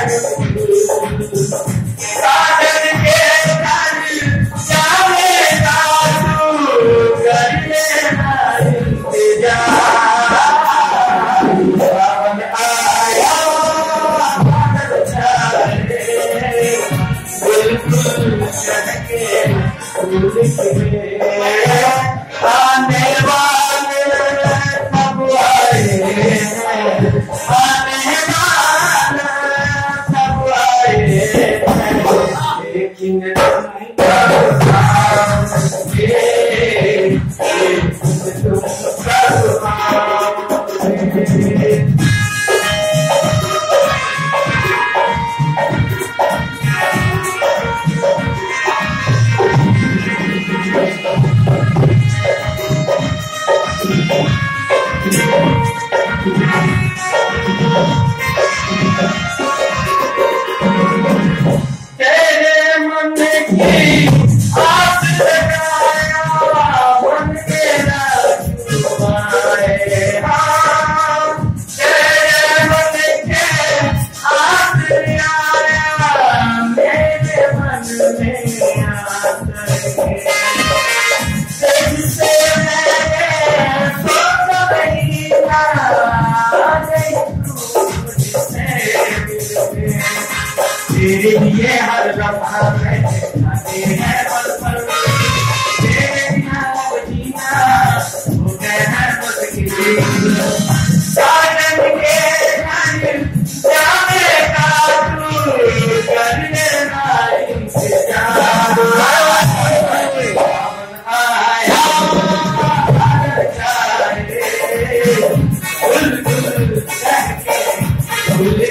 तेरे लिए हर लम्हा रहते हैं पल पल, तेरे बिना जीना हो गए हैं मुश्किल। साजन के जाने का तू करने ना इंतजार, आया बुलबुल कहके बुले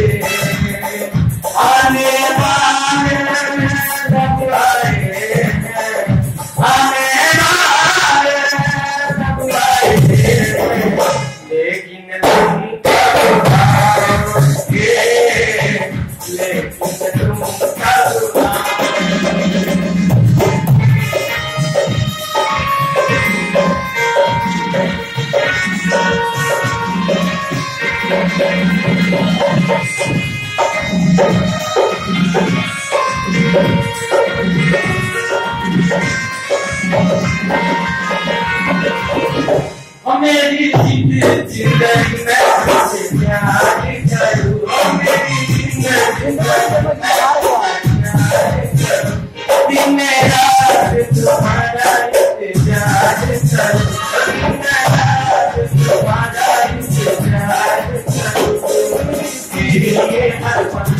आने वाले सब आए, आने वाले सब आए, लेकिन तुम कब आओगे, लेकिन तुम कब मेरी जिंदगी में तुझसे प्यार करूँ, मेरी जिंदगी में प्यार करूँ, दिन रात तुम्हारा इंतजार करूँ, दिन रात तुम्हारा इंतजार करूँ, तेरे लिए हर पल